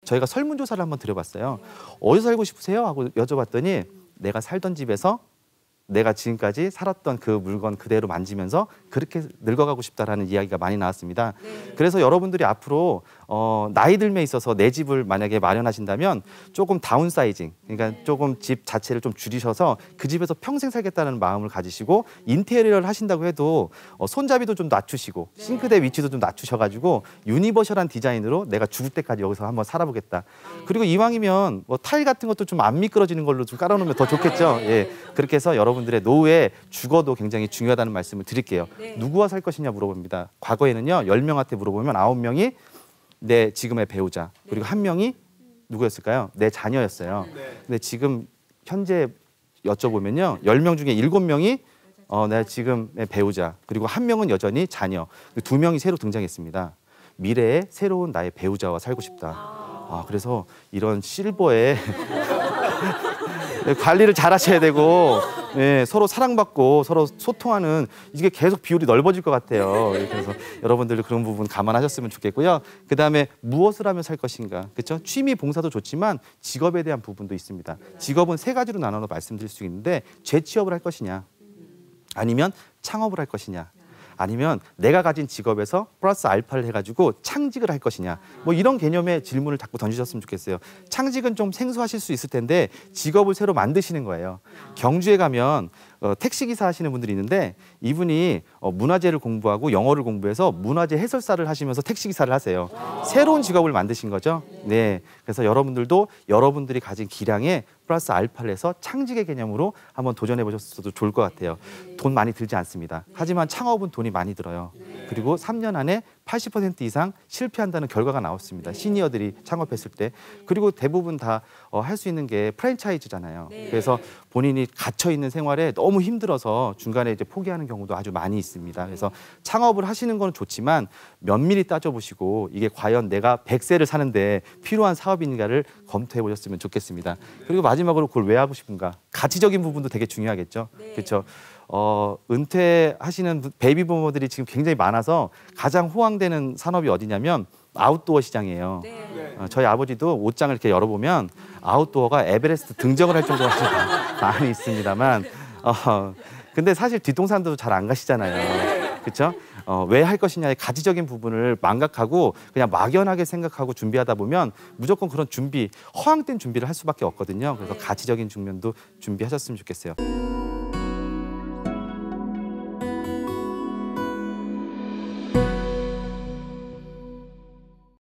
저희가 설문조사를 한번 드려봤어요. 어디서 살고 싶으세요? 하고 여쭤봤더니 내가 살던 집에서 내가 지금까지 살았던 그 물건 그대로 만지면서 그렇게 늙어가고 싶다라는 이야기가 많이 나왔습니다. 그래서 여러분들이 앞으로 나이 들에 있어서 내 집을 만약에 마련하신다면 조금 다운사이징, 그러니까 조금 집 자체를 좀 줄이셔서 그 집에서 평생 살겠다는 마음을 가지시고 인테리어를 하신다고 해도 손잡이도 좀 낮추시고 싱크대 위치도 좀 낮추셔가지고 유니버셜한 디자인으로 내가 죽을 때까지 여기서 한번 살아보겠다. 그리고 이왕이면 뭐 타일 같은 것도 좀 안 미끄러지는 걸로 좀 깔아놓으면 더 좋겠죠. 예, 그렇게 해서 여러분들의 노후에 주거도 굉장히 중요하다는 말씀을 드릴게요. 누구와 살 것이냐 물어봅니다. 과거에는요 10명한테 물어보면 9명이 내 지금의 배우자, 그리고 1명이 누구였을까요? 내 자녀였어요. 근데 지금 현재 여쭤보면요 10명 중에 7명이 내 지금의 배우자, 그리고 1명은 여전히 자녀, 2명이 새로 등장했습니다. 미래의 새로운 나의 배우자와 살고 싶다. 그래서 이런 실버에 관리를 잘 하셔야 되고, 예, 서로 사랑받고 서로 소통하는, 이게 계속 비율이 넓어질 것 같아요. 그래서 여러분들도 그런 부분 감안하셨으면 좋겠고요. 그다음에 무엇을 하며 살 것인가, 그렇죠? 취미 봉사도 좋지만 직업에 대한 부분도 있습니다. 직업은 3가지로 나눠서 말씀드릴 수 있는데, 재취업을 할 것이냐, 아니면 창업을 할 것이냐, 아니면 내가 가진 직업에서 플러스 알파를 해가지고 창직을 할 것이냐, 뭐 이런 개념의 질문을 자꾸 던지셨으면 좋겠어요. 창직은 좀 생소하실 수 있을 텐데 직업을 새로 만드시는 거예요. 경주에 가면 택시기사 하시는 분들이 있는데, 이분이 문화재를 공부하고 영어를 공부해서 문화재 해설사를 하시면서 택시기사를 하세요. 새로운 직업을 만드신 거죠. 네, 그래서 여러분들도 여러분들이 가진 기량에 플러스 알파를 해서 창직의 개념으로 한번 도전해 보셨어도 좋을 것 같아요. 돈 많이 들지 않습니다. 하지만 창업은 돈이 많이 들어요. 그리고 3년 안에 80% 이상 실패한다는 결과가 나왔습니다. 시니어들이 창업했을 때. 그리고 대부분 다 할 수 있는 게 프랜차이즈잖아요. 그래서 본인이 갇혀 있는 생활에 너무 힘들어서 중간에 이제 포기하는 경우도 아주 많이 있습니다. 그래서 창업을 하시는 건 좋지만 면밀히 따져보시고 이게 과연 내가 100세를 사는데 필요한 사업인가를 검토해 보셨으면 좋겠습니다. 그리고 마지막으로 그걸 왜 하고 싶은가? 가치적인 부분도 되게 중요하겠죠. 그렇죠. 은퇴하시는 베이비부머들이 지금 굉장히 많아서 가장 호황되는 산업이 어디냐면 아웃도어 시장이에요. 저희 아버지도 옷장을 이렇게 열어보면 아웃도어가 에베레스트 등정을 할 정도로 많이 있습니다만, 근데 사실 뒷동산도 잘 안 가시잖아요. 그렇죠? 왜 할 것이냐의 가치적인 부분을 망각하고 그냥 막연하게 생각하고 준비하다 보면 무조건 그런 준비, 허황된 준비를 할 수밖에 없거든요. 그래서 가치적인 측면도 준비하셨으면 좋겠어요.